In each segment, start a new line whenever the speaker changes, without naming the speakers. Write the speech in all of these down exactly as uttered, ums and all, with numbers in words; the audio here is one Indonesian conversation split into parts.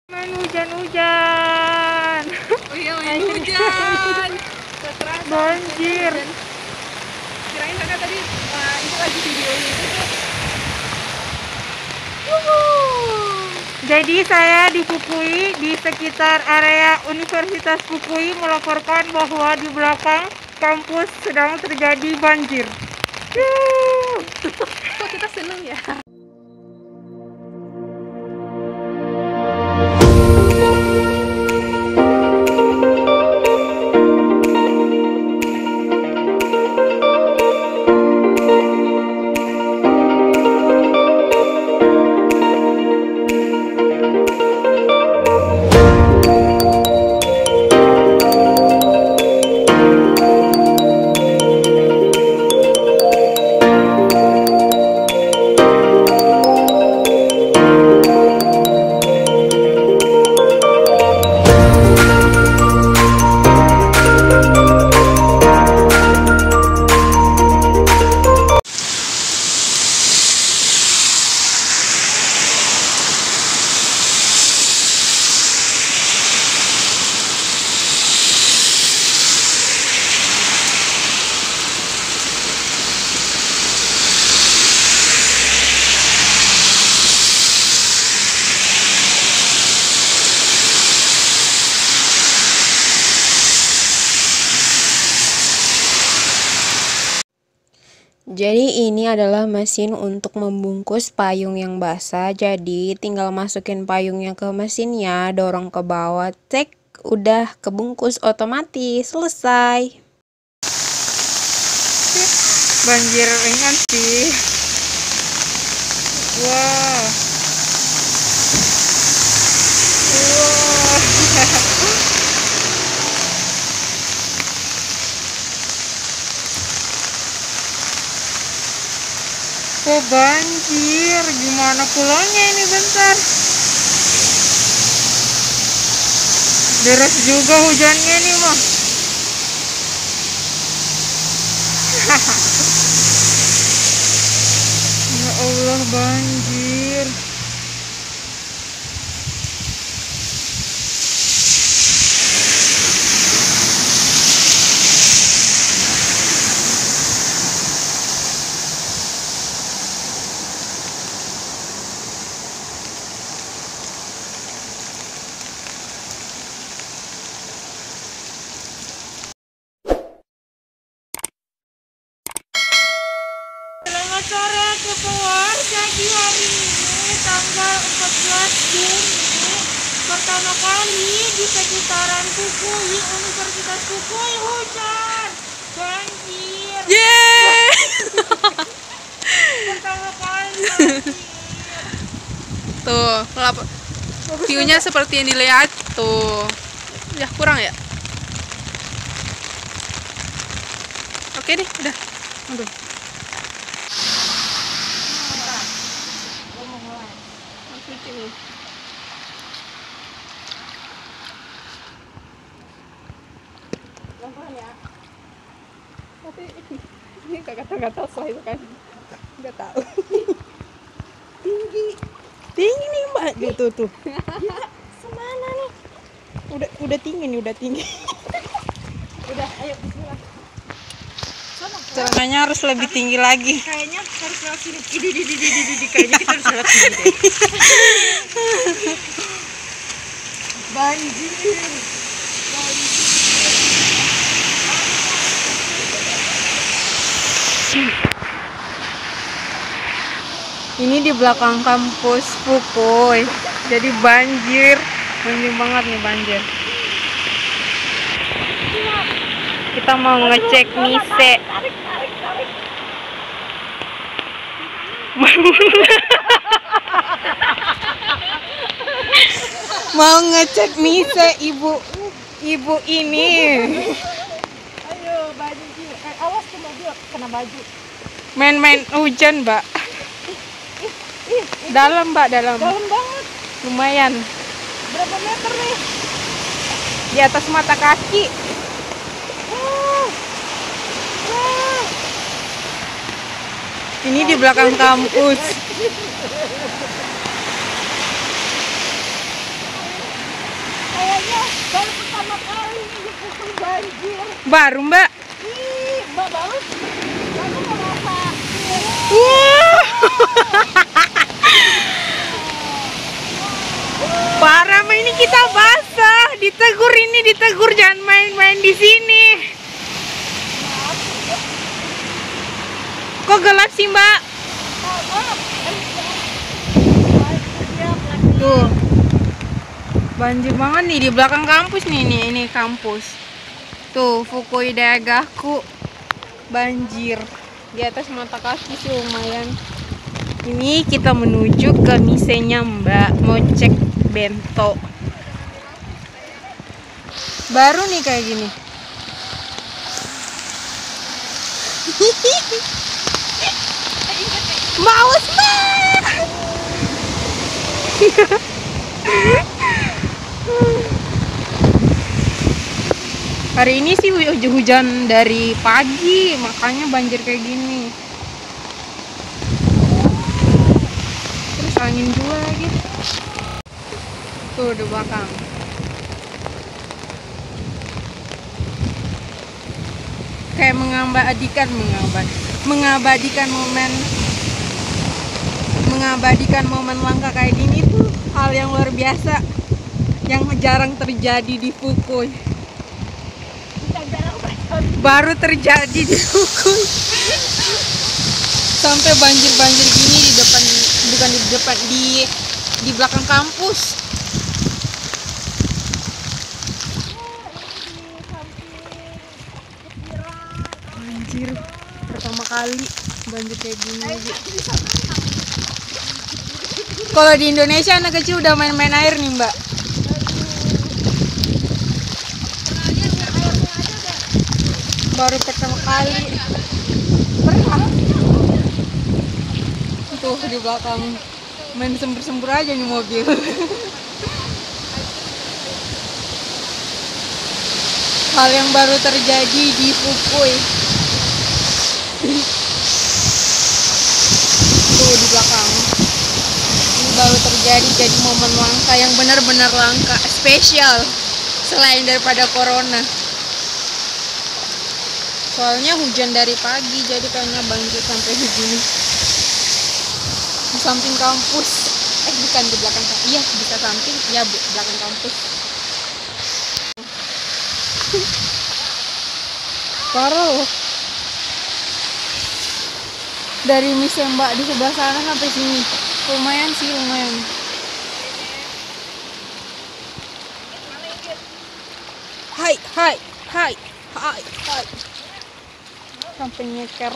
Main hujan-hujan.
Oh iya, main hujan.
Banjir.
Kirain kakak tadi uh, itu lagi videonya itu tuh.
Jadi saya di Fukui, di sekitar area Universitas Fukui melaporkan bahwa di belakang kampus sedang terjadi banjir.
Kok kita seneng ya?
Jadi ini adalah mesin untuk membungkus payung yang basah. Jadi tinggal masukin payungnya ke mesinnya, dorong ke bawah, cek, udah kebungkus otomatis, selesai.
Banjir ringan sih. Wow. Wow. Kok banjir? Gimana pulangnya ini bentar? Deras juga hujannya nih mah. Ya Allah, banjir. Selamat sore keluar. Jadi hari ini tanggal empat belas Juni pertama kali di sekitaran Fukui, Universitas Fukui hujan, banjir.
Yeay!
Pertama kali banjir.
Tuh, view-nya seperti yang dilihat tuh. Ya kurang ya? Oke deh, udah. Aduh. Tapi ini kata-kata tahu itu kan nggak tahu.
Tinggi,
Tinggi nih mbak, tuh tuh.
ya semana nih?
Udah udah tinggi nih, udah tinggi.
Udah, ayo bismillah. Sana,
Celananya harus lebih tinggi lagi.
kayaknya harus lewat sini. Idi, di, di, di, di, di, kayaknya kita harus lewat sini deh. Banjir. Ini di belakang kampus Fukui, jadi banjir, banjir banget nih banjir. Kita mau ngecek Mise. Mau ngecek Mise ibu ibu ini.
Ayo banjir. Eh, awas ke mobil kena baju.
Main-main hujan, Mbak. Dalam, Mbak, dalam.
Dalam banget.
Lumayan.
Berapa meter nih?
Di atas mata kaki.
Wow. Wow.
Ini di belakang kampus.
pertama kali dipukul banjir.
Baru Mbak.
Ih, Mbak banget. Aku merasa.
Wah. Parah mah, ini kita basah. Ditegur ini, ditegur jangan main-main di sini. Kok gelap sih Mbak? Tuh. Banjir banget nih di belakang kampus nih, nih ini kampus. Tuh, Fukui Daigaku banjir. Di atas mata kaki sih lumayan. Ini kita menuju ke misenya Mbak, mau cek bento. Baru nih kayak gini. Maus Mbak. Hari ini sih hujan dari pagi, makanya banjir kayak gini. Terus angin juga lagi. Tuh di belakang. Kayak mengabadikan, mengabad, mengabadikan momen, mengabadikan momen langka kayak gini tuh hal yang luar biasa, yang jarang terjadi di Fukui. Baru terjadi di Fukui. Sampai banjir-banjir gini di depan, bukan di depan, di di belakang kampus. Banjir pertama kali banjir kayak gini aja. Kalau di Indonesia anak kecil udah main-main air nih Mbak. Baru pertama kali. Pernah. Tuh di belakang main sembur-sembur aja nih mobil. Hal yang baru terjadi di Fukui. Tuh di belakang. Ini baru terjadi, jadi momen langka yang benar-benar langka, spesial selain daripada corona. Soalnya hujan dari pagi, jadi kayaknya banjir sampai begini. Di samping kampus, eh bukan di belakang kampus, iya bisa samping, ya bu, belakang kampus. Parah loh. Dari mise Mbak di sebelah sana sampai sini, lumayan sih, lumayan. Hai, hai, hai, hai, hai. Sampai nyeker.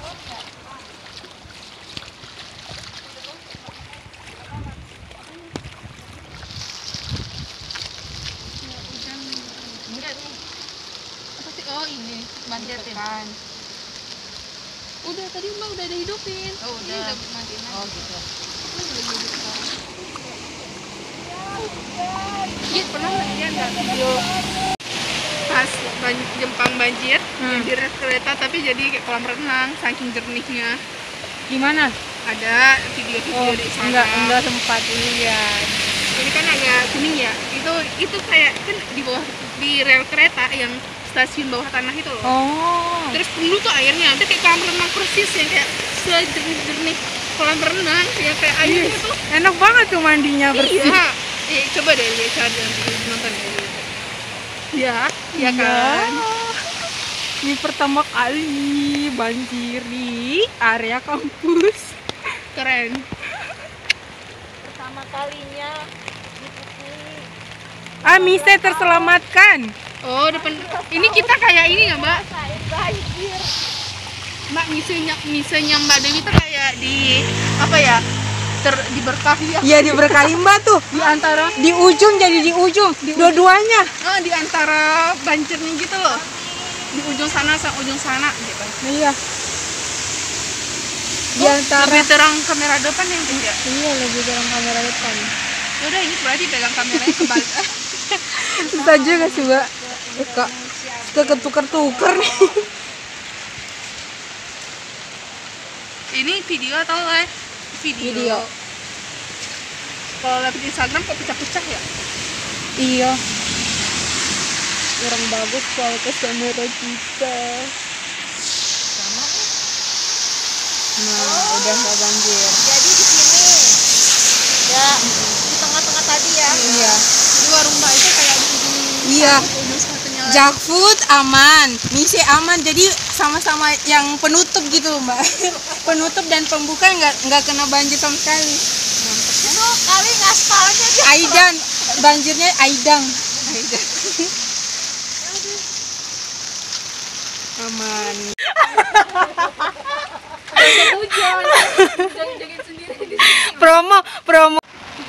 Oh ini banjir kan. Udah tadi Mbak udah ada hidupin. Oh udah. Ini udah matiin. Oh gitu. Git pernah lihat nggak video pas ban- Jepang banjir
Hmm.
di rel kereta tapi jadi kayak kolam renang saking jernihnya.
Gimana?
Ada video-video
Oh,
di sana.
enggak, enggak sempat lihat.
Ini kan agak kuning ya. Itu itu kayak kan di bawah di rel kereta yang stasiun bawah tanah itu loh.
Oh.
Terus dulu tuh airnya nanti kayak kolam renang persis yang kayak sejernih-jernih kolam renang ya kayak airnya tuh.
Enak banget tuh mandinya bersih.
Iya. Eh, coba deh lihat cari nanti nonton dulu. Ya, ya kan.
Ini pertama kali banjir di area kampus.
Keren.
Pertama kalinya di Fukui.
Ah, Mise terselamatkan.
Oh, depan ini kita kayak ini nggak Mbak?
Saya banjir.
Mbak misenya misenya Mbak Dewi tuh kayak di apa ya? Ter, diberkahi ya.
Iya, diberkahi Mbak tuh.
Di antara
Di ujung, jadi di ujung. Dua-duanya.
ah, di antara banjirnya gitu loh. Di ujung sana sama ujung sana gitu.
Iya. Di
Oh,
antara.
lebih terang kamera depan yang kecil.
Iya, lebih dalam kamera depan.
Yaudah ini berarti pegang kameranya kebalik.
Kita juga sih Mbak. Eh, Kak, ketukar-tukar nih.
Ini video atau live? Video.
Video.
Kalau live di Instagram kok pecah-pecah ya?
Iya. kurang bagus kualitas kamera kita. Nah, udah nggak banjir.
Jadi di sini ya di tengah-tengah tadi ya.
Iya.
Jadi warung Mbak itu kayak di ujung
Iya.
satu, ujung satunya lagi.
Jackfood aman, Mise aman, jadi sama-sama yang penutup gitu Mbak. Penutup dan pembuka nggak nggak kena banjir sama sekali.
Itu kali ngaspalnya dia.
Aidan, banjirnya Aidang. Aman.
Hujan. Jangan-jangan sendiri di
Promo, promo.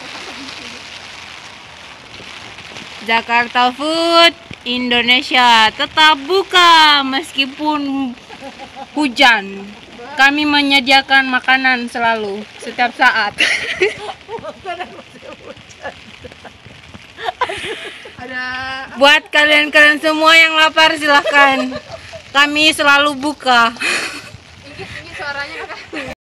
Jakarta Food Indonesia tetap buka meskipun hujan. Kami menyediakan makanan selalu setiap saat.
ada
Buat kalian-kalian semua yang lapar silahkan. Kami selalu buka.
ini suaranya